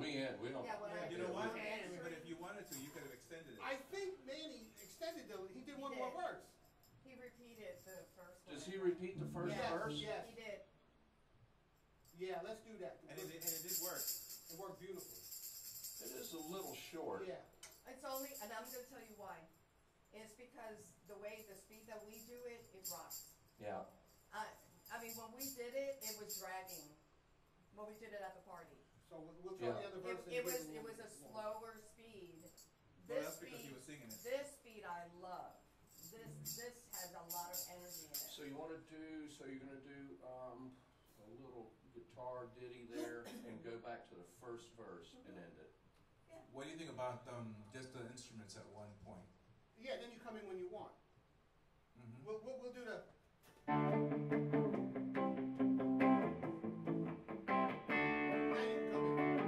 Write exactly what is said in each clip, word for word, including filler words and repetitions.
we end, we don't. Yeah, what I You do know what? is answer- But if you wanted to, you could have extended it. I think Manny extended the, he did He one did. more verse. He repeated the first one. Does he repeat the first Yes, verse? yes. He did. Yeah, let's do that. And it, did- and it did work. It worked beautifully. It is a little short. Yeah. It's only, and I'm gonna tell you why. It's because the way, the speed that we do it, it rocks. Yeah. I, I mean, when we did it, it was dragging. When we did it at the party. So we'll, we'll try Yeah. the other It, verse. and it give was, a it little was a more. slower speed. Well, This that's because he speed, was singing it. this speed I love. This, this has a lot of energy in it. So you wanna do, so you're gonna do, um, a little guitar ditty there and go back to the first verse and end it. What do you think about um, just the instruments at one point? Yeah, then you come in when you want. Mm-hmm. We'll, we'll, we'll do the. Now you come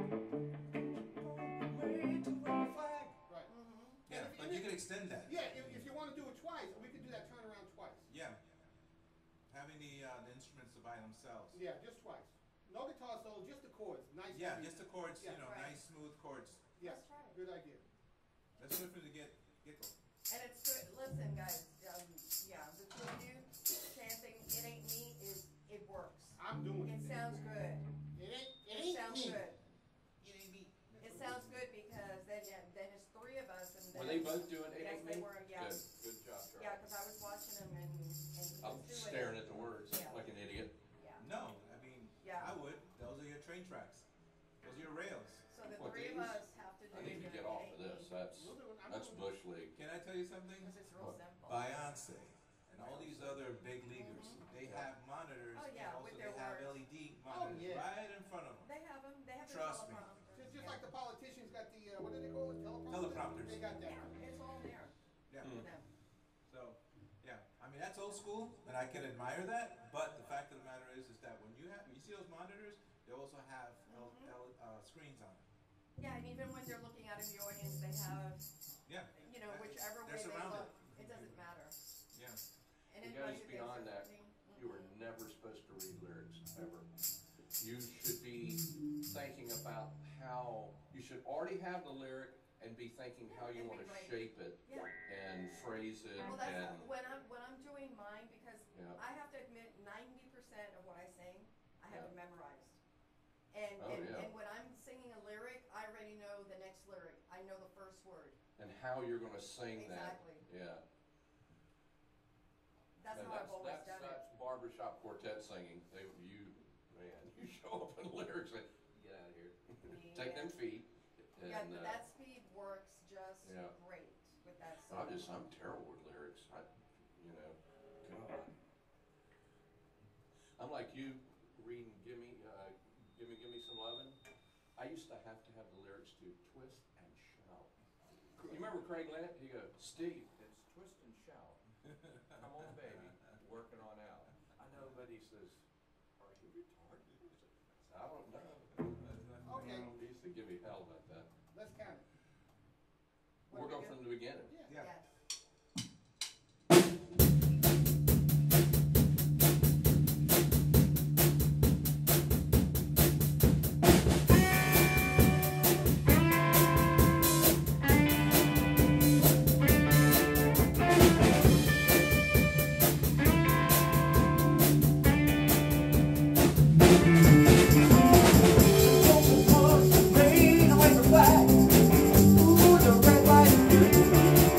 in. Right. Mhm. Yeah, And if- but and you if- could extend that. Yeah, if, if you want to do it twice, we could do that turnaround twice. Yeah. Having the uh, the instruments by themselves. Yeah, just twice. No guitar solo, just the chords. Nice. Yeah, sweet. just the chords, you Yeah. know, Right. nice smooth chords. Yeah, Let's try it. good idea. That's good for the get get go. And it's good, listen guys, um, yeah, the two of you chanting, it ain't me, is, it works. I'm doing it. It sounds good. It ain't, it It ain't sounds me. good. It ain't me. It sounds good because then, yeah, then it's three of us and then. Were they both doing it Yes, ain't they me? were, yeah. Good, good job, Charlie. Yeah, cause I was watching him and, and he I'm was doing it. staring at the words Yeah. like an idiot. Yeah, No, I mean, Yeah. I would. Those are your train tracks. Those are your rails. so the What, three of these? us have to do. I need to the get off It of Ain't this, Me, that's, We'll do it. I'm that's doing it. Bush League. Can I tell you something? Cause it's real simple. Beyonce and all these other big leaguers, they have monitors Oh, and yeah, also with they their have words. L E D monitors yeah. right in front of them. They have them, they have their Trust me. teleprompters. Just, just Yeah. like the politicians got the, uh, what do they call it, teleprompters? Teleprompters. They got that. Yeah, it's all there Yeah. Hmm. for them. So, yeah, I mean that's old school, and I can admire that. But the fact of the matter is, is that when you have, you see those monitors, they also have L, Mhm. L, uh, screens on it. Yeah, and even when they're looking out of the audience, they have, Yeah, you know, whichever They're way they surrounded. look, it doesn't matter. yeah. And It anybody goes who beyond thinks that. it's me, You were mhm. never supposed to read lyrics, ever. You should be thinking about how, you should already have the lyric and be thinking how you And wanna rewrite. shape it Yeah. and phrase it Well, that's and, when I'm when I'm doing mine because Yeah. I have to admit ninety percent of what I sing I have Yeah. it memorized. And Oh, and, yeah. and when I'm singing a lyric, I already know the next lyric. I know the first word. and how you're gonna sing that. Exactly. Yeah. That's And how I've always that's, done that's barbershop quartet singing. They, you, man, you show up in lyrics and, get out of here. Take them Yeah. feet. it. Yeah, and, but uh, that speed works just Yeah. great with that song. I'm just, I'm terrible with lyrics. I, you know, God. I'm like you reading Gimme, uh, Gimme, Gimme Some Lovin'. I used to have to have the lyrics to Twist and Shout. You remember Craig Lent? He goes, Steve, it's Twist and Shout. Come on, baby, working on out. I know, but he says, are you retarded? I don't know. Okay, He used to give me hell about that. let's count it. What We'll do go we get? from the beginning. Yeah. Yeah. Yes. Rain, away from black. Ooh, the red, white, and blue.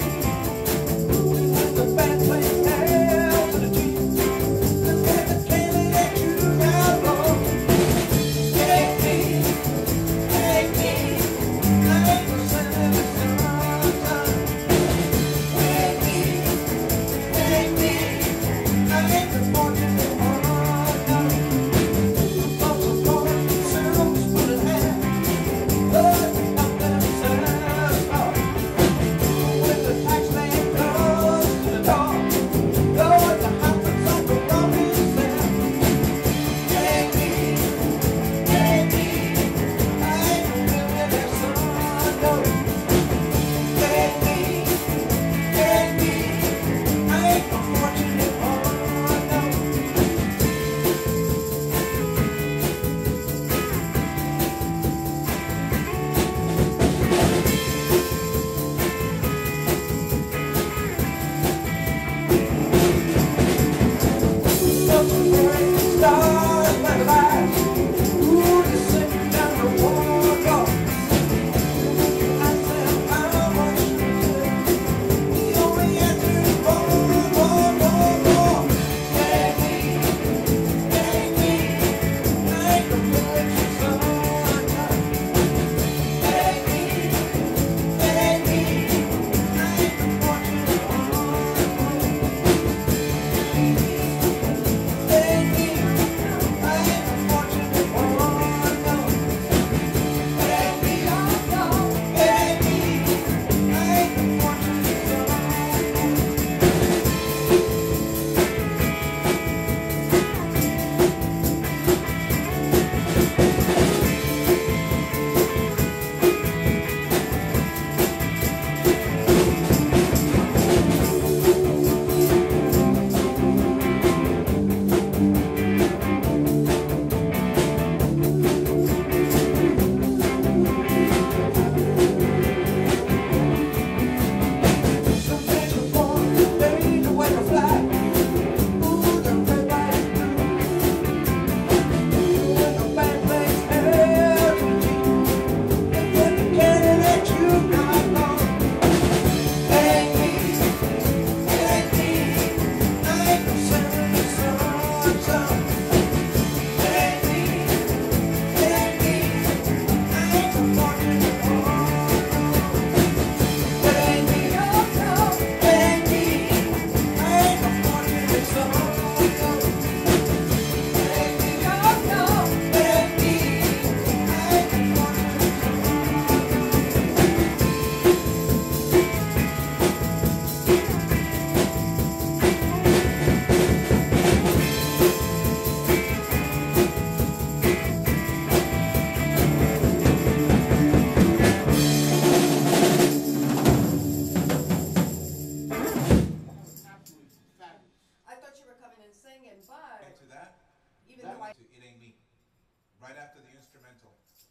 instrumental.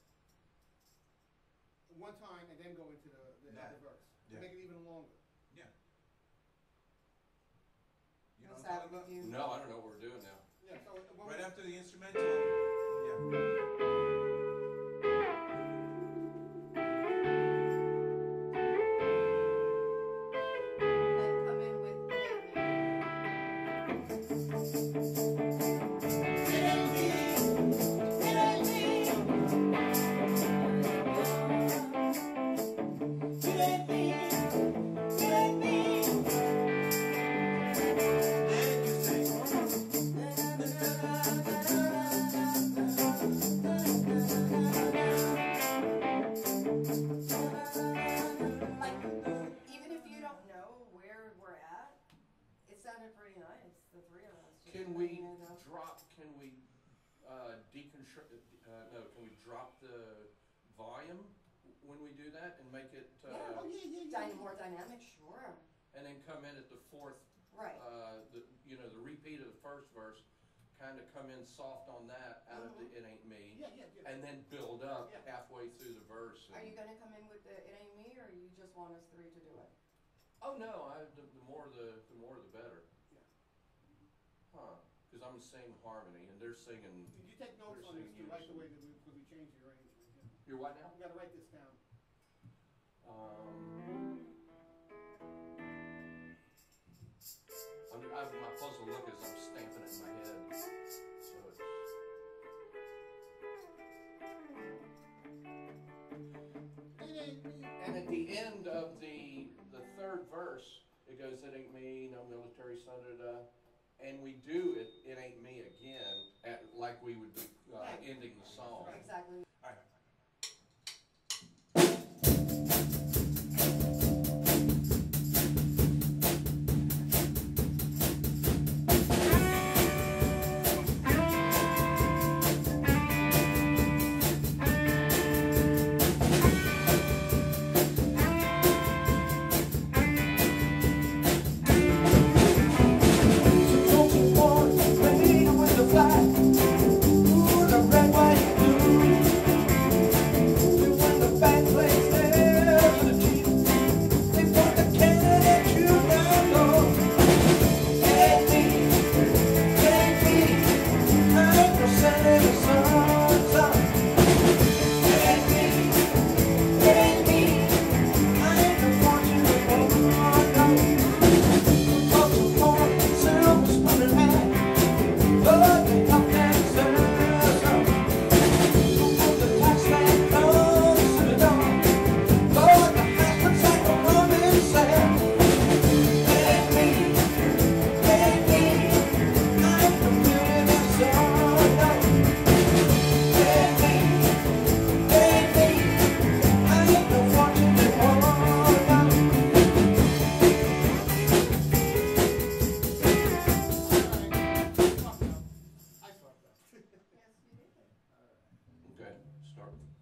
One time and then go into the, the Yeah. other verse. Yeah. Make it even longer. Yeah. You know What's what I'm that talking with about? you? No, I don't know what we're doing now. Yeah, so when Right we- after the instrumental. Yeah. Then come in with it ain't me. And you sing. Like, even if you don't know where we're at, it sounded pretty nice, the three of us. just Can we bringing it up. drop, can we, uh, deconstru- uh, no, can we drop the volume when we do that and make it, Yeah, uh, Oh, yeah, yeah, yeah. Dyna- more dynamic, sure, and then come in at the fourth, right. uh, the, you know, the repeat of the first verse, kinda come in soft on that out of the It Ain't Me, Yeah, yeah, yeah. and then build up Yeah. halfway through the verse. Are and- you gonna come in with the it ain't me, or you just want us three to do it? Oh, no, I, the, the more the, the more the better. Yeah. Huh, cause I'm singing harmony and they're singing, Did you take notes They're on this singing to write the unison. way that we, because we changed the arrangement, yeah. you're what now? We gotta write this down. Um, I'm, I, my puzzle look is I'm stamping it in my head, so it's. It ain't me. And at the end of the, the third verse, it goes, it ain't me, no military son, da, da, da. And we do it, it ain't me again, at, like we would be, uh, Right. ending the song. Exactly. Alright. I fucked up. Yes, you did. Okay, start with